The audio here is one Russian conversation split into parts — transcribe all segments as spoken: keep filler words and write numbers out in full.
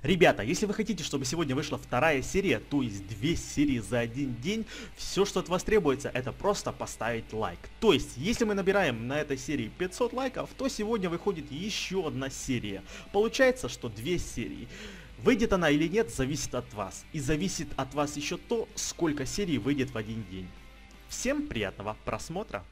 Ребята, если вы хотите, чтобы сегодня вышла вторая серия, то есть две серии за один день, все, что от вас требуется, это просто поставить лайк. То есть, если мы набираем на этой серии пятьсот лайков, то сегодня выходит еще одна серия. Получается, что две серии. Выйдет она или нет, зависит от вас. И зависит от вас еще то, сколько серий выйдет в один день. Всем приятного просмотра!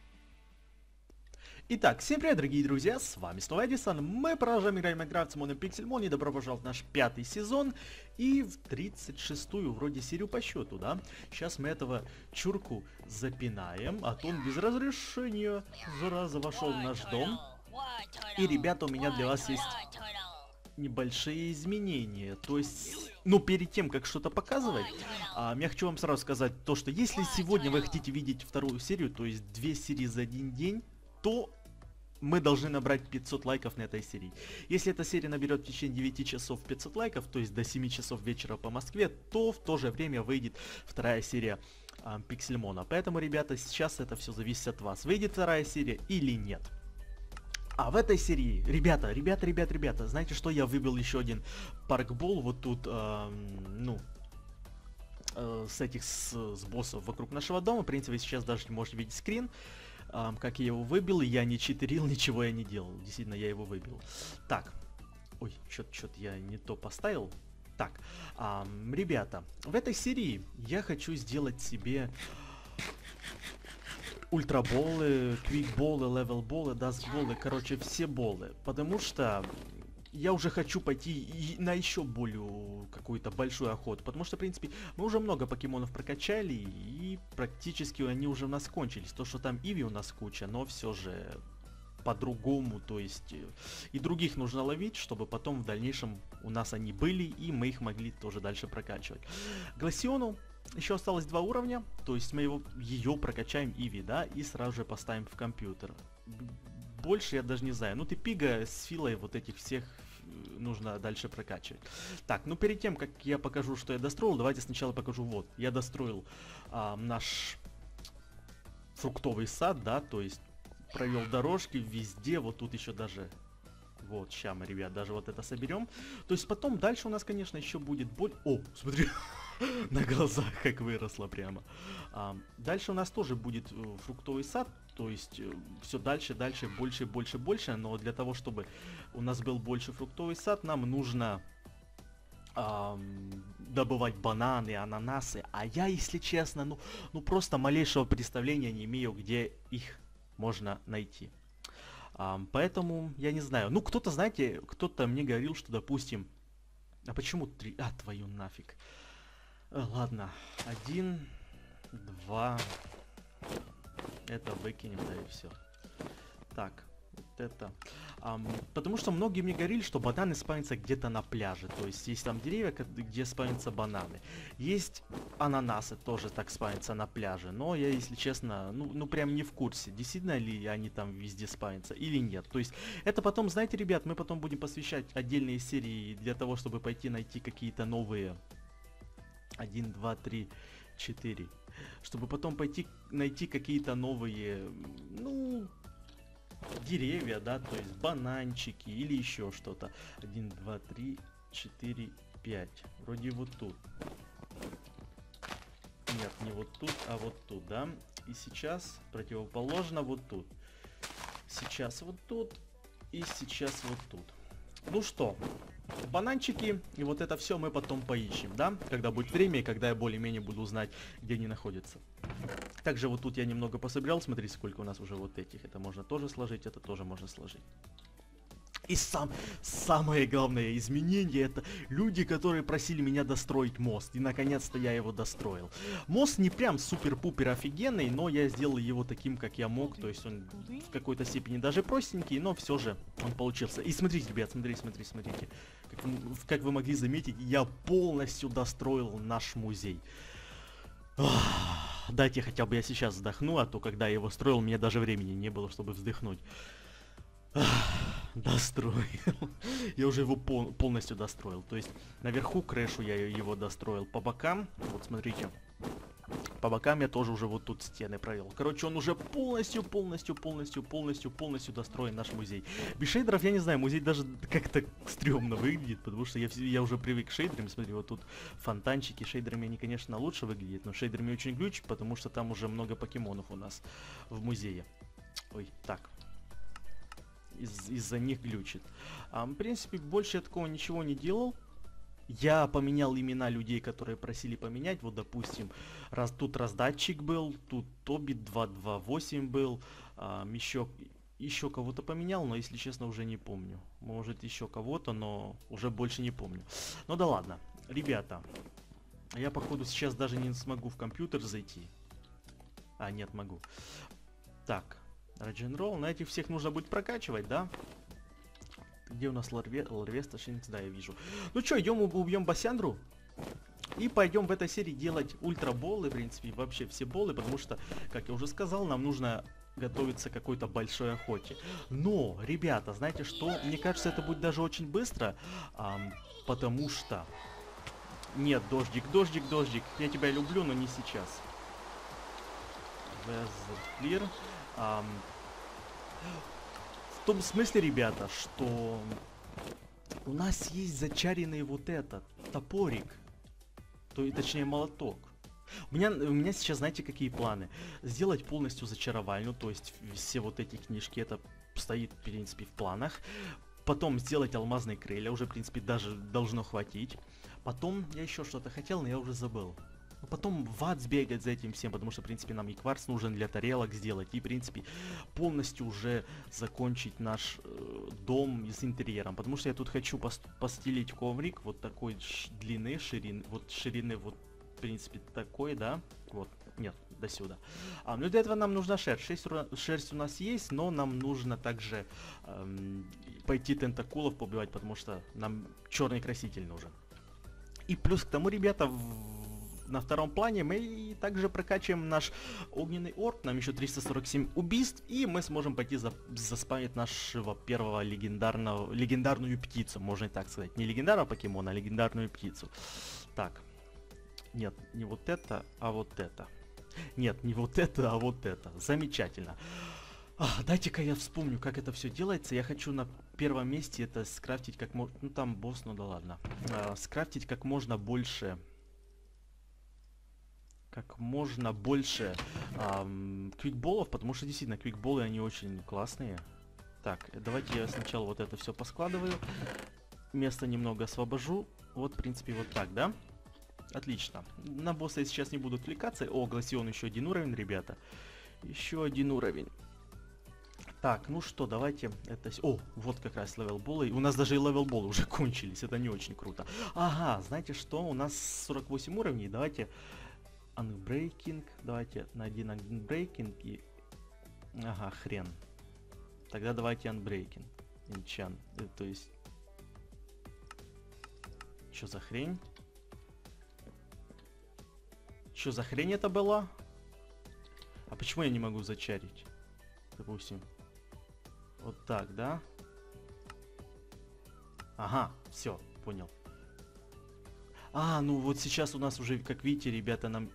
Итак, всем привет, дорогие друзья, с вами снова Эдисон, мы продолжаем играть в Майнкрафт с модом Pixelmon, и добро пожаловать в наш пятый сезон, и в тридцать шестую вроде серию по счету, да? Сейчас мы этого чурку запинаем, а то он без разрешения, зараза, вошел в наш дом. И, ребята, у меня для вас есть небольшие изменения, то есть, ну, перед тем, как что-то показывать, а, я хочу вам сразу сказать то, что если сегодня вы хотите видеть вторую серию, то есть две серии за один день, то мы должны набрать пятьсот лайков на этой серии. Если эта серия наберет в течение девяти часов пятьсот лайков, то есть до семи часов вечера по Москве, то в то же время выйдет вторая серия э, Пиксельмона. Поэтому, ребята, сейчас это все зависит от вас, выйдет вторая серия или нет. А в этой серии, ребята, ребята, ребята, ребята, знаете что, я выбил еще один паркбол, вот тут, э, ну... с этих с, с боссов вокруг нашего дома. В принципе, сейчас даже не можете видеть скрин, эм, как я его выбил. Я не читерил, ничего я не делал. Действительно, я его выбил. Так. Ой, что-то я не то поставил. Так, эм, ребята, в этой серии я хочу сделать себе ультраболы, квикболы, левелболы, дастболы, короче, все болы. Потому что я уже хочу пойти на еще более какую-то большую охоту, потому что, в принципе, мы уже много покемонов прокачали, и практически они уже у нас кончились. То, что там Иви у нас куча, но все же по-другому, то есть и других нужно ловить, чтобы потом в дальнейшем у нас они были, и мы их могли тоже дальше прокачивать. Гласиону еще осталось два уровня, то есть мы его, ее прокачаем Иви, да, и сразу же поставим в компьютер. Больше я даже не знаю. Ну, ты Пига с Филой вот этих всех нужно дальше прокачивать. Так, ну перед тем, как я покажу, что я достроил, давайте сначала покажу. Вот, я достроил а, наш фруктовый сад, да, то есть провел дорожки везде, вот тут еще даже... Вот, сейчас мы, ребят, даже вот это соберем. То есть потом дальше у нас, конечно, еще будет боль... О, смотри, на глазах как выросло прямо. А, дальше у нас тоже будет э, фруктовый сад. То есть э, все дальше, дальше, больше, больше, больше. Но для того, чтобы у нас был больше фруктовый сад, нам нужно э, добывать бананы, ананасы. А я, если честно, ну, ну просто малейшего представления не имею, где их можно найти. Um, поэтому, я не знаю. Ну, кто-то, знаете, кто-то мне говорил, что, допустим... А почему три? А, твою нафиг. А, ладно. Один, два... Это выкинем, да, и все. Так, вот это... Um, потому что многие мне говорили, что бананы спавнятся где-то на пляже. То есть, есть там деревья, где спавнятся бананы. Есть ананасы, тоже так спавнятся на пляже. Но я, если честно, ну, ну прям не в курсе, действительно ли они там везде спавнятся или нет. То есть, это потом, знаете, ребят, мы потом будем посвящать отдельные серии для того, чтобы пойти найти какие-то новые... Один, два, три, четыре. Чтобы потом пойти найти какие-то новые, ну... деревья, да, то есть бананчики или еще что-то. Один, два, три, четыре, пять. Вроде вот тут. Нет, не вот тут, а вот тут, да. И сейчас противоположно вот тут. Сейчас вот тут. И сейчас вот тут. Ну что, бананчики и вот это все мы потом поищем, да, когда будет время и когда я более-менее буду знать, где они находятся. Также вот тут я немного пособирал, смотрите, сколько у нас уже вот этих. Это можно тоже сложить, это тоже можно сложить. И сам, самое главное изменение — это люди, которые просили меня достроить мост. И наконец-то я его достроил. Мост не прям супер-пупер офигенный, но я сделал его таким, как я мог. То есть он в какой-то степени даже простенький, но все же он получился. И смотрите, ребят, смотрите, смотрите, смотрите. Как, как вы могли заметить, я полностью достроил наш музей. Дайте хотя бы я сейчас вздохну, а то когда я его строил, мне даже времени не было, чтобы вздохнуть. Достроил. Я уже его пол полностью достроил. То есть наверху крышу я его достроил. По бокам, вот смотрите, По бокам я тоже уже вот тут стены провел. Короче, он уже полностью, полностью, полностью, полностью, полностью достроен, наш музей. Без шейдеров, я не знаю, музей даже как-то стрёмно выглядит, потому что я, я уже привык к шейдерам. Смотри, вот тут фонтанчики. Шейдерами они, конечно, лучше выглядят, но шейдерами очень глючит, потому что там уже много покемонов у нас в музее. Ой, так. Из- из-за них глючит. А, в принципе, больше я такого ничего не делал. Я поменял имена людей, которые просили поменять. Вот, допустим, раз тут раздатчик был, тут Тобит два два восемь был, а, еще, еще кого-то поменял, но, если честно, уже не помню. Может, еще кого-то, но уже больше не помню. Ну да ладно, ребята, я, походу, сейчас даже не смогу в компьютер зайти. А, нет, могу. Так, Радженролл, на этих всех нужно будет прокачивать, да? Где у нас Ларве... Ларвеста, Шинкс, да, я вижу. Ну что, идем убьем Басяндру. И пойдем в этой серии делать ультра-боллы, в принципе, вообще все боллы, потому что, как я уже сказал, нам нужно готовиться к какой-то большой охоте. Но, ребята, знаете что? Мне кажется, это будет даже очень быстро, ам, потому что... Нет, дождик, дождик, дождик, я тебя люблю, но не сейчас. Везлир. Ам... В том смысле, ребята, что у нас есть зачаренный вот этот топорик, то и точнее молоток. У меня, у меня сейчас, знаете, какие планы? Сделать полностью зачаровальную, то есть все вот эти книжки, это стоит, в принципе, в планах. Потом сделать алмазные крылья, уже, в принципе, даже должно хватить. Потом я еще что-то хотел, но я уже забыл. Потом в ад сбегать за этим всем, потому что, в принципе, нам и кварц нужен для тарелок сделать. И, в принципе, полностью уже закончить наш э, дом с интерьером. Потому что я тут хочу пос постелить коврик вот такой длины, ширины. Вот ширины, вот, в принципе, такой, да? Вот, нет, до сюда. А, ну для этого нам нужна шерсть. Шерсть, шерсть у нас есть, но нам нужно также эм, пойти тентакулов побивать, потому что нам черный краситель нужен. И плюс к тому, ребята, в на втором плане мы также прокачиваем наш огненный орб, нам еще триста сорок семь убийств, и мы сможем пойти за, заспамить нашего первого легендарного, легендарную птицу, можно и так сказать. Не легендарного покемона, а легендарную птицу. Так, нет, не вот это, а вот это. Нет, не вот это, а вот это. Замечательно. А, дайте-ка я вспомню, как это все делается. Я хочу на первом месте это скрафтить как можно... Ну там босс, ну да ладно. А, скрафтить как можно больше... как можно больше эм, квикболов, потому что действительно квикболы, они очень классные. Так, давайте я сначала вот это все поскладываю. Место немного освобожу. Вот, в принципе, вот так, да? Отлично. На босса я сейчас не буду отвлекаться. О, Гласион еще один уровень, ребята. Еще один уровень. Так, ну что, давайте это... О, вот как раз левелболы. У нас даже и левелболы уже кончились. Это не очень круто. Ага, знаете что? У нас сорок восемь уровней. Давайте... Unbreaking. Давайте на один Unbreaking и... Ага, хрен. Тогда давайте Unbreaking. Enchant. Э, то есть... Что за хрень? Что за хрень это была? А почему я не могу зачарить? Допустим. Вот так, да? Ага, все, понял. А, ну вот сейчас у нас уже, как видите, ребята, нам...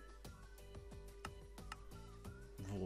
Во.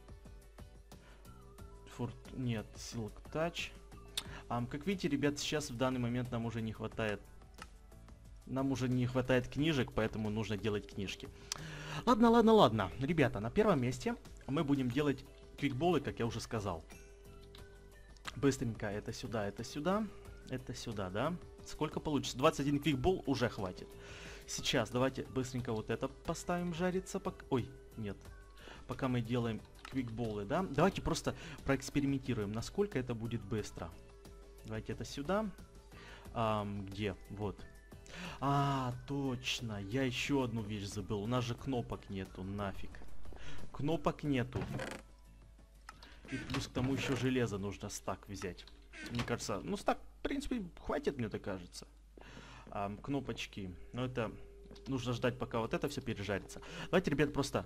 Форт... Нет, Silk Touch. А, как видите, ребят, сейчас в данный момент нам уже не хватает... Нам уже не хватает книжек, поэтому нужно делать книжки. Ладно, ладно, ладно. Ребята, на первом месте мы будем делать квикболы, как я уже сказал. Быстренько это сюда, это сюда, это сюда, да? Сколько получится? двадцать один квикбол уже хватит. Сейчас давайте быстренько вот это поставим жариться. Пока... Ой, нет. Пока мы делаем квикболы, да? Давайте просто проэкспериментируем, насколько это будет быстро. Давайте это сюда. А, где? Вот. А, точно. Я еще одну вещь забыл. У нас же кнопок нету, нафиг. Кнопок нету. И плюс к тому еще железо нужно стак взять. Мне кажется, ну стак, в принципе, хватит, мне так кажется. А, кнопочки. Но это нужно ждать, пока вот это все пережарится. Давайте, ребят, просто...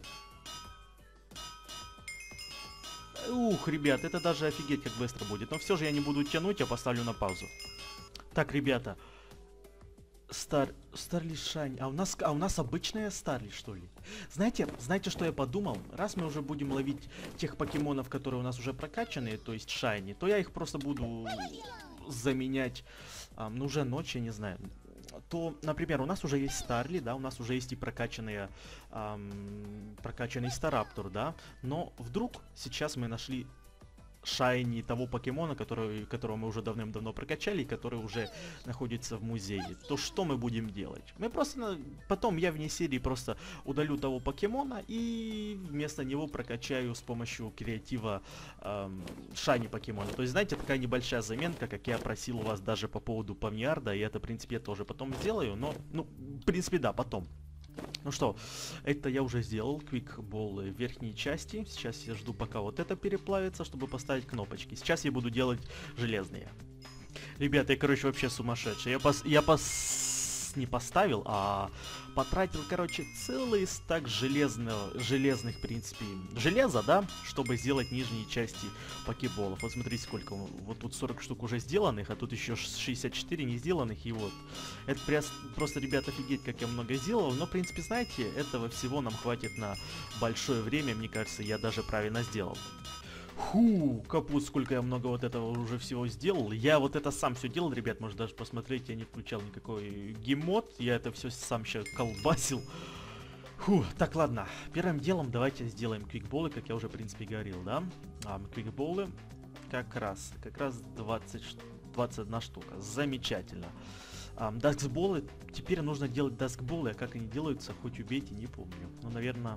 Ух, ребят, это даже офигеть как быстро будет. Но все же я не буду тянуть, я поставлю на паузу. Так, ребята. Стар... Старли Шайн. А у нас, а у нас обычная Старли, что ли? Знаете, знаете, что я подумал? Раз мы уже будем ловить тех покемонов, которые у нас уже прокачанные, то есть Шайни, то я их просто буду заменять, а, ну уже ночь, я не знаю. То, например, у нас уже есть Старли, да, у нас уже есть и прокачанные, ам, прокачанный Стараптор, да, но вдруг сейчас мы нашли Шайни того покемона, который, которого мы уже давным-давно прокачали, и который уже находится в музее. То что мы будем делать? Мы просто... Потом я вне серии просто удалю того покемона и вместо него прокачаю с помощью креатива эм, Шайни покемона. То есть, знаете, такая небольшая заменка, как я просил у вас даже по поводу Павниарда, и это, в принципе, я тоже потом сделаю, но, ну, в принципе, да, потом. Ну что, это я уже сделал, квикболы в верхней части. Сейчас я жду, пока вот это переплавится, чтобы поставить кнопочки. Сейчас я буду делать железные. Ребята, я, короче, вообще сумасшедший. Я, пос... я пос... не поставил, а потратил, короче, целый стак железного, железных, в принципе, железа, да, чтобы сделать нижние части покеболов. Вот смотрите, сколько. Вот тут сорок штук уже сделанных, а тут еще шестьдесят четыре не сделанных, и вот. Это просто, ребят, офигеть, как я много сделал. Но, в принципе, знаете, этого всего нам хватит на большое время. Мне кажется, я даже правильно сделал. Фу, капут, сколько я много вот этого уже всего сделал. Я вот это сам все делал, ребят, может даже посмотреть, я не включал никакой геймод. Я это все сам сейчас колбасил. Фу, так, ладно. Первым делом давайте сделаем квикболы, как я уже, в принципе, говорил, да? А, квикболы как раз, как раз двадцать, двадцать одна штука. Замечательно. А, даскболы, теперь нужно делать даскболы, а как они делаются, хоть убейте, не помню. Ну, наверное...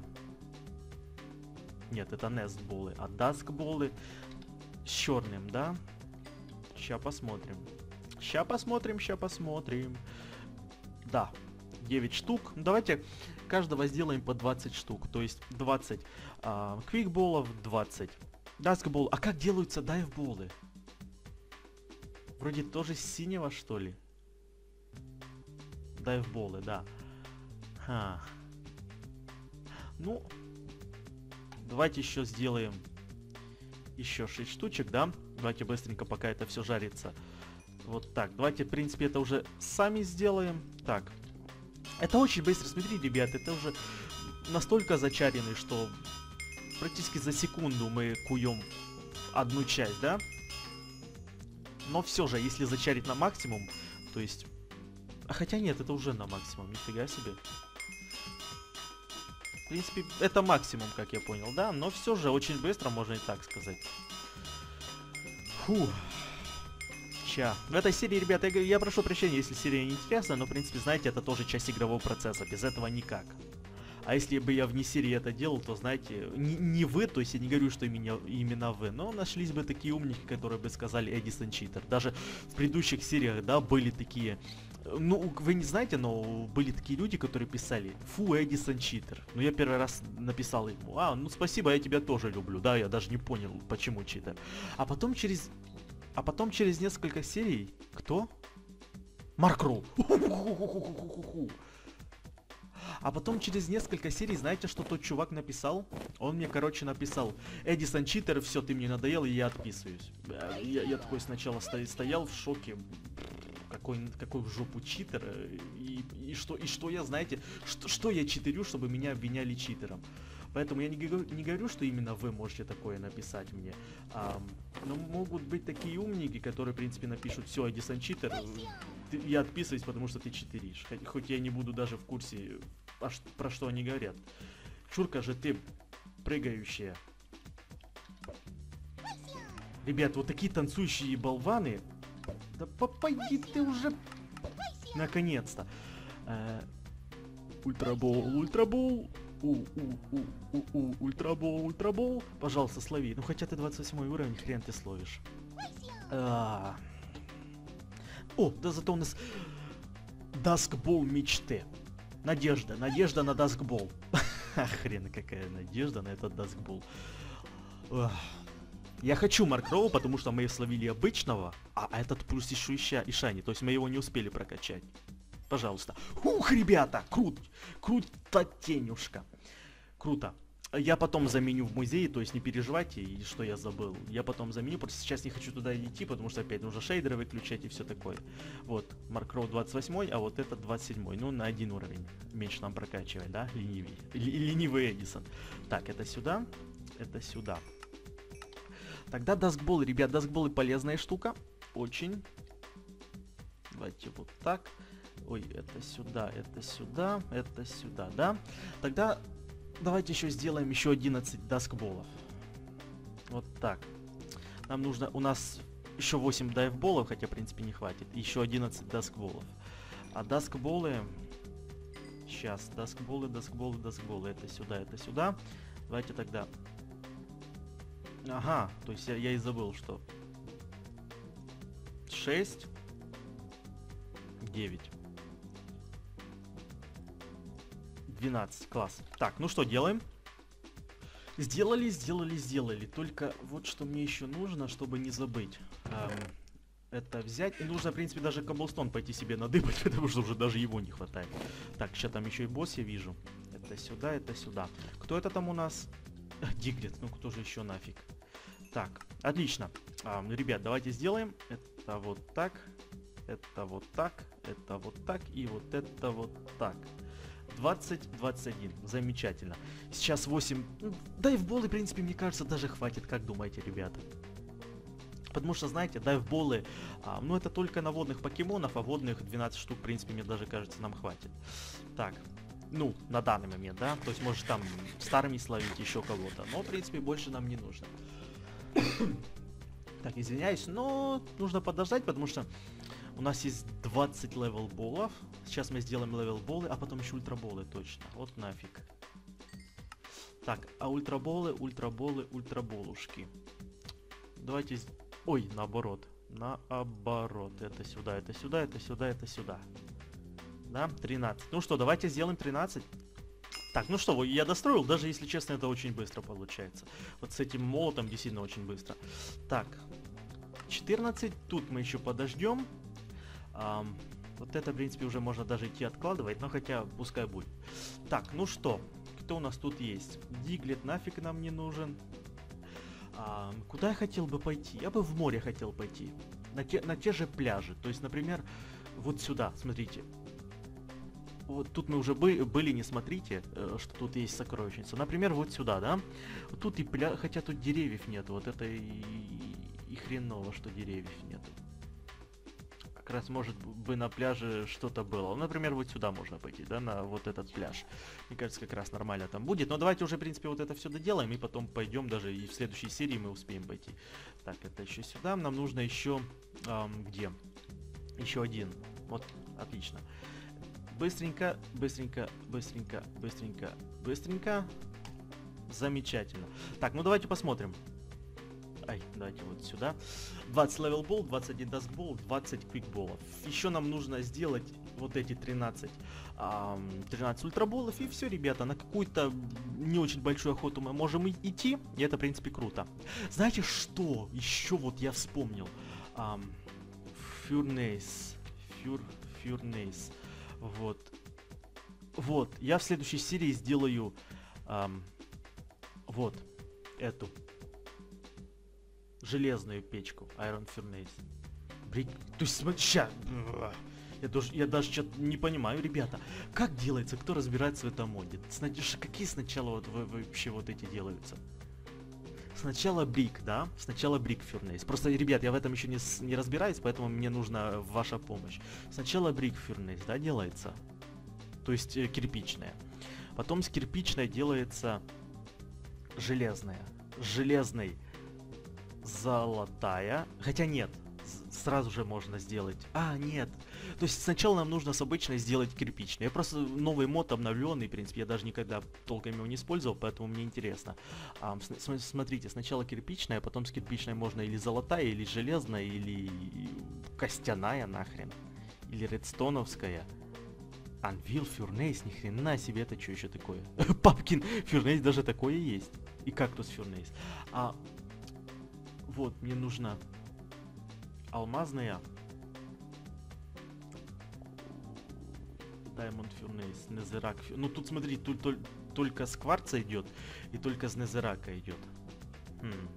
Нет, это нестболы, а даскболы с черным, да? Ща посмотрим. Ща посмотрим, ща посмотрим. Да, девять штук. Давайте каждого сделаем по двадцать штук. То есть двадцать а, квикболов, двадцать даскбол. А как делаются дайвболы? Вроде тоже с синего, что ли? Дайвболы, да. Ха. Ну... Давайте еще сделаем еще шесть штучек, да? Давайте быстренько, пока это все жарится. Вот так. Давайте, в принципе, это уже сами сделаем. Так. Это очень быстро. Смотри, ребят, это уже настолько зачаренный, что практически за секунду мы куем одну часть, да? Но все же, если зачарить на максимум, то есть... А хотя нет, это уже на максимум, нифига себе. В принципе, это максимум, как я понял, да? Но все же очень быстро, можно и так сказать. Фу. Ща. В этой серии, ребята, я, я прошу прощения, если серия не интересна, но, в принципе, знаете, это тоже часть игрового процесса. Без этого никак. А если бы я вне серии это делал, то, знаете, не, не вы, то есть я не говорю, что именно, именно вы, но нашлись бы такие умники, которые бы сказали Эдисон читер. Даже в предыдущих сериях, да, были такие... Ну, вы не знаете, но были такие люди, которые писали: фу, Эдисон читер. Ну, я первый раз написал ему: а, ну спасибо, я тебя тоже люблю. Да, я даже не понял, почему читер. А потом через... А потом через несколько серий... Кто? Марк Ролл. А потом через несколько серий, знаете, что тот чувак написал? Он мне, короче, написал: Эдисон читер, все, ты мне надоел, и я отписываюсь. Я, я такой сначала стоял в шоке. Какой, какой в жопу читер, и, и, что, и что я, знаете, что, что я читерю, чтобы меня обвиняли читером. Поэтому я не, не говорю, что именно вы можете такое написать мне. А, но могут быть такие умники, которые, в принципе, напишут: все, Эдисон читер, ты, я отписываюсь, потому что ты читеришь. Хоть, хоть я не буду даже в курсе, а, про что они говорят. Чурка же ты прыгающая. Ребят, вот такие танцующие болваны. Да попади ты уже. Наконец-то. Э, ультрабол, ультрабол. У-у-у-у-у, ультрабол, ультрабол. Пожалуйста, слови. Ну хотя ты двадцать восьмой уровень, хрен ты словишь. А... О, да зато у нас даскбол мечты. Надежда, надежда на даскбол. Хрен какая надежда на этот даскбол. Я хочу Марк Ролл, потому что мы словили обычного, а этот плюс еще и Шайни, то есть мы его не успели прокачать. Пожалуйста. Ух, ребята, крут, круто, тенюшка. Круто. Я потом заменю в музее, то есть не переживайте, и что я забыл. Я потом заменю, просто сейчас не хочу туда идти, потому что опять нужно шейдеры выключать и все такое. Вот, Маркроу двадцать восемь, а вот этот двадцать семь. Ну, на один уровень меньше нам прокачивать, да? Ленивый. Л- ленивый Эдисон. Так, это сюда, это сюда. Тогда даскболы, ребят, даскболы полезная штука. Очень. Давайте вот так. Ой, это сюда, это сюда, это сюда, да? Тогда давайте еще сделаем еще одиннадцать даскболов. Вот так. Нам нужно, у нас еще восемь дайвболов, хотя в принципе не хватит. Еще одиннадцать даскболов. А даскболы... Сейчас, даскболы, даскболы, даскболы. Это сюда, это сюда. Давайте тогда... Ага, то есть я, я и забыл, что... шесть... девять. двенадцать, класс. Так, ну что, делаем? Сделали, сделали, сделали. Только вот что мне еще нужно, чтобы не забыть. Эм, это взять. И нужно, в принципе, даже коблстон пойти себе надыбать, потому что уже даже его не хватает. Так, сейчас там еще и босс я вижу. Это сюда, это сюда. Кто это там у нас? Диглет, ну кто же еще нафиг. Так, отлично. Эм, ребят, давайте сделаем. Это вот так. Это вот так. Это вот так. И вот это вот так. двадцать, двадцать один. Замечательно. Сейчас восемь. Дайвболы, в принципе, мне кажется, даже хватит. Как думаете, ребята? Потому что, знаете, дайвболы, а, ну, это только на водных покемонов, а водных двенадцать штук, в принципе, мне даже кажется, нам хватит. Так. Ну, на данный момент, да? То есть, может, там старыми словить еще кого-то. Но, в принципе, больше нам не нужно. Так, извиняюсь, но нужно подождать, потому что у нас есть двадцать левел-болов. Сейчас мы сделаем левел-болы, а потом еще ультраболы, точно. Вот нафиг. Так, а ультраболы, ультраболы, ультраболушки. Давайте... Ой, наоборот. Наоборот. Это сюда, это сюда, это сюда, это сюда. Да, тринадцать. Ну что, давайте сделаем тринадцать. Так, ну что, я достроил, даже если честно, это очень быстро получается. Вот с этим молотом действительно очень быстро. Так, четырнадцать. Тут мы еще подождем. Um, вот это, в принципе, уже можно даже идти откладывать, но хотя пускай будет. Так, ну что, кто у нас тут есть? Диглет нафиг нам не нужен. Um, куда я хотел бы пойти? Я бы в море хотел пойти. На те, на те же пляжи. То есть, например, вот сюда, смотрите. Вот тут мы уже бы, были, не смотрите, э, что тут есть сокровищница. Например, вот сюда, да? Вот тут и пляж, хотя тут деревьев нет. Вот это и, и хреново, что деревьев нету. Как раз, может бы, на пляже что-то было. Например, вот сюда можно пойти, да, на вот этот пляж. Мне кажется, как раз нормально там будет. Но давайте уже, в принципе, вот это все доделаем, и потом пойдем даже, и в следующей серии мы успеем пойти. Так, это еще сюда. Нам нужно еще... Эм, где? Еще один. Вот, отлично. Быстренько, быстренько, быстренько, быстренько, быстренько. Замечательно. Так, ну давайте посмотрим. Ай, давайте вот сюда. двадцать левел бол, двадцать один даскбол, двадцать квикболов. Еще нам нужно сделать вот эти тринадцать, эм, тринадцать ультраболов. И все, ребята, на какую-то не очень большую охоту мы можем идти. И это, в принципе, круто. Знаете что? Еще вот я вспомнил. Эм, Фюрнейс. Фюр, Фюрнейс. Вот. Вот. Я в следующей серии сделаю эм, вот эту железную печку Iron Furnace. Брик... То есть, смотри, ща... Я даже, я даже что-то не понимаю, ребята. Как делается? Кто разбирается в этом моде? Сна... Какие сначала вот вообще вот эти делаются? Сначала брик, да? Сначала брик Furnace. Просто, ребят, я в этом еще не, с... не разбираюсь, поэтому мне нужна ваша помощь. Сначала брик Furnace, да, делается? То есть э, кирпичная. Потом с кирпичной делается железная. С железной золотая. Хотя нет, сразу же можно сделать. А, нет. То есть сначала нам нужно с обычной сделать кирпичную. Я просто новый мод обновленный, в принципе, я даже никогда толком его не использовал, поэтому мне интересно. А, с- смотрите, сначала кирпичная, потом с кирпичной можно или золотая, или железная, или костяная нахрен. Или редстоновская. Anvil Furnace, ни хрена себе, это что еще такое? Папкин Furnace, даже такое есть. И кактус Furnace. А вот, мне нужна алмазная. Diamond Furnace, Netherrack Furnace. Ну тут смотри, тут, тут только с кварца идет и только с незерака идет. Хм.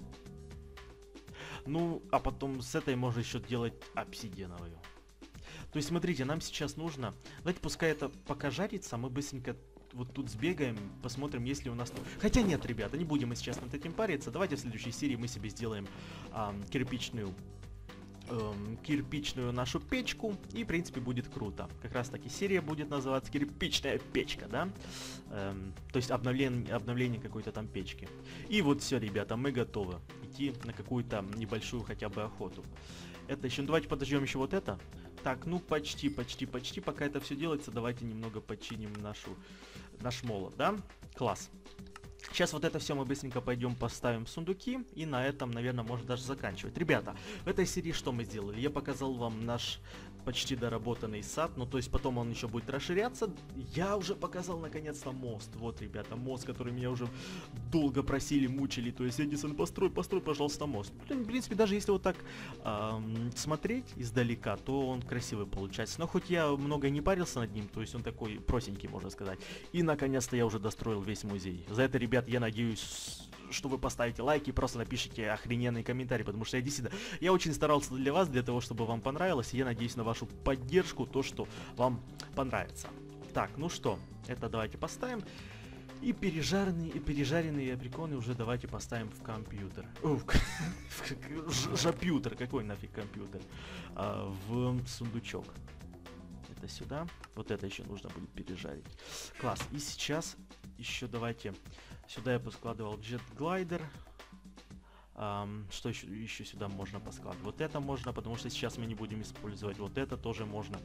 Ну, а потом с этой можно еще делать обсидиановую. То есть, смотрите, нам сейчас нужно... Давайте пускай это пока жарится, мы быстренько вот тут сбегаем, посмотрим, если у нас... Хотя нет, ребята, не будем мы сейчас над этим париться. Давайте в следующей серии мы себе сделаем эм, кирпичную... Эм, кирпичную нашу печку, и, в принципе, будет круто. Как раз таки серия будет называться «Кирпичная печка», да? Эм, то есть обновление, обновление какой-то там печки. И вот все, ребята, мы готовы идти на какую-то небольшую хотя бы охоту. Это еще... Ну, давайте подождем еще вот это. Так, ну почти, почти, почти. Пока это все делается, давайте немного починим нашу, наш молот, да? Класс. Сейчас вот это все мы быстренько пойдем поставим в сундуки, и на этом, наверное, можно даже заканчивать. Ребята, в этой серии что мы сделали? Я показал вам наш почти доработанный сад, ну то есть потом он еще будет расширяться. Я уже показал наконец-то мост. Вот, ребята, мост, который меня уже долго просили, мучили. То есть, Эдисон, построй, построй, пожалуйста, мост. В принципе, даже если вот так эм, смотреть издалека, то он красивый получается. Но хоть я много не парился над ним, то есть он такой простенький, можно сказать. И наконец-то я уже достроил весь музей. За это, ребят, я надеюсь, что вы поставите лайки и просто напишите охрененный комментарий, потому что я действительно, я очень старался для вас, для того, чтобы вам понравилось, и я надеюсь на вашу поддержку, то, что вам понравится. Так, ну что, это давайте поставим. И пережаренные, и пережаренные априконы уже давайте поставим в компьютер. О, в, в, жапьютер, какой нафиг компьютер? А, в сундучок. Это сюда. Вот это еще нужно будет пережарить. Класс. И сейчас еще давайте... Сюда я поскладывал Jet Glider. Um, что еще, еще сюда можно поскладывать? Вот это можно, потому что сейчас мы не будем использовать. Вот это тоже можно.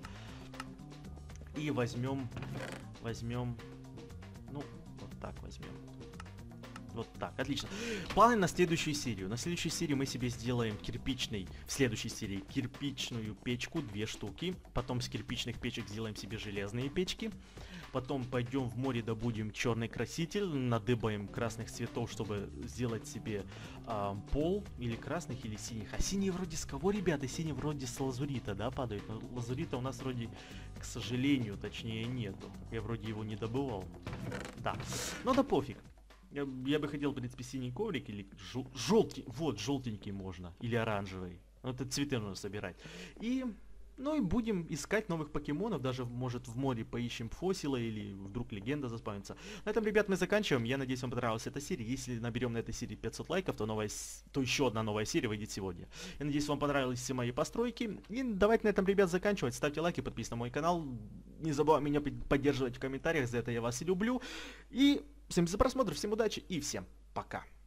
И возьмем, возьмем, ну, вот так возьмем. Вот так, отлично. Планы на следующую серию. На следующей серии мы себе сделаем кирпичный, в следующей серии кирпичную печку, две штуки. Потом с кирпичных печек сделаем себе железные печки. Потом пойдем в море, добудем черный краситель, надыбаем красных цветов, чтобы сделать себе э, пол, или красных, или синих. А синие вроде с кого, ребята? Синие вроде с лазурита, да, падают? Но лазурита у нас вроде, к сожалению, точнее нету. Я вроде его не добывал. Да, ну да пофиг. Я, я бы хотел, в принципе, синий коврик или жел желтый, вот, желтенький можно, или оранжевый. Вот это цветы нужно собирать. И... Ну и будем искать новых покемонов, даже, может, в море поищем фосила или вдруг легенда заспавнится. На этом, ребят, мы заканчиваем. Я надеюсь, вам понравилась эта серия. Если наберем на этой серии пятьсот лайков, то, новая, то еще одна новая серия выйдет сегодня. Я надеюсь, вам понравились все мои постройки. И давайте на этом, ребят, заканчивать. Ставьте лайки, подписывайтесь на мой канал. Не забывайте меня поддерживать в комментариях, за это я вас и люблю. И всем за просмотр, всем удачи и всем пока.